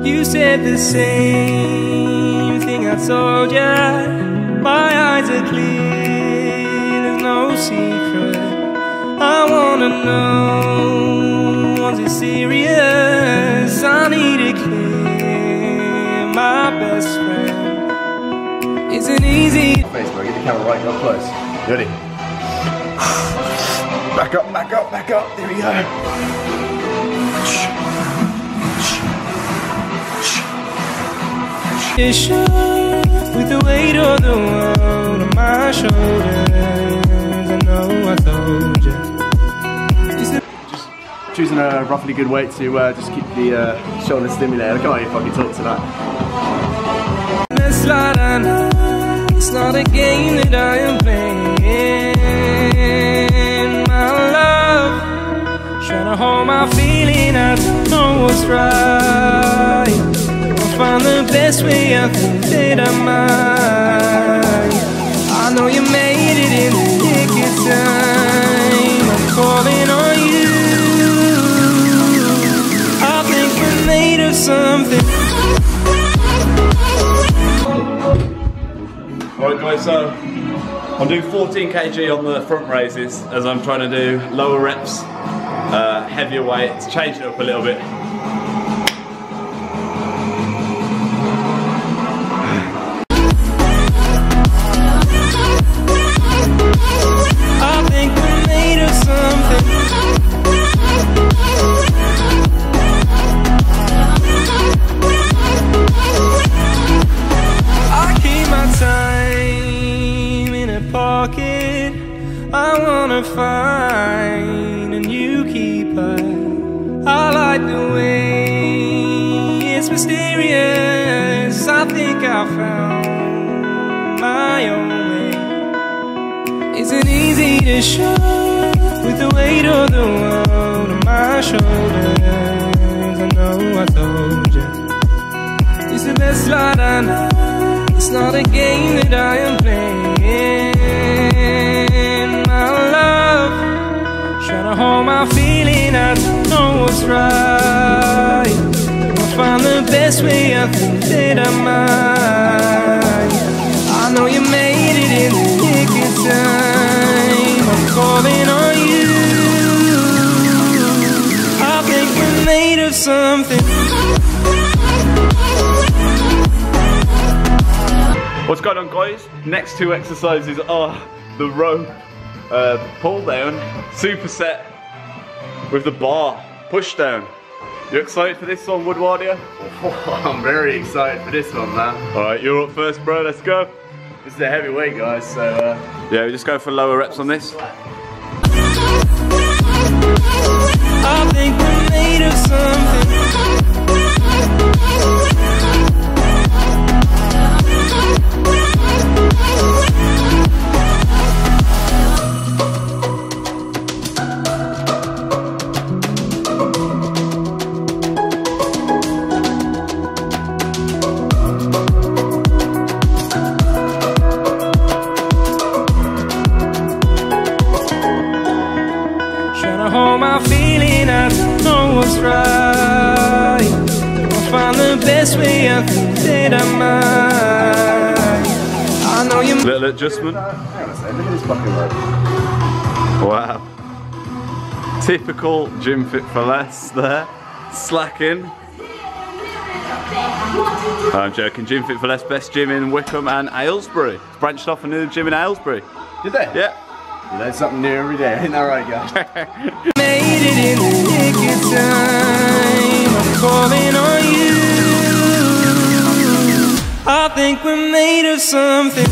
You said the same thing I told ya. My eyes are clear, there's no secret. I wanna know, was it serious? I need it clear, my best friend. Isn't easy. Face, bro. Get the camera right up close. Ready? Back up, back up, back up. There we go. With the weight of the world on my shoulders, I know I told you. Just choosing a roughly good weight to just keep the shoulder stimulated. I can't even fucking talk to that. It's like I know it's not a game that I am playing. My love, trying to hold my feeling, I don't know what's right. Find the best way, I think that I might. I know you made it in the nick of time. I'm calling on you. I think we're made of something. Alright guys, so I'm doing 14 kg on the front raises as I'm trying to do lower reps, heavier weight, to change it up a little bit. I wanna find a new keeper. I like the way it's mysterious. I think I found my own way. Isn't easy to show with the weight of the world on my shoulders. I know I told you it's the best light I know. It's not a game that I am playing. Trying to hold my feeling, I don't know what's right. I'll find the best way, I think that I might. I know you made it in the nick of time. I'm calling on you. I think we're made of something. What's going on guys? Next two exercises are the rope pull down, superset with the bar push down. You excited for this one, Woodward? Oh, I'm very excited for this one, man. Alright, you're up first, bro. Let's go. This is a heavy weight, guys, so yeah, we just go for lower reps on this. I think we're made of something. Hold my feeling, I don't know what's right. I'll find the best way, I think that I might. I know you. Little adjustment. hang on a second, look at this fucking rope. Wow. Typical Gym Fit for Less there. Slacking. I'm joking. Gym Fit for Less, best gym in Wickham and Aylesbury. It's branched off another gym in Aylesbury. Did they? Yeah. You learn something new every day, ain't that right, guys? Made it in the nick of time. I'm calling on you. I think we're made of something.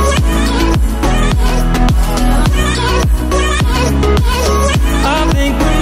I think we're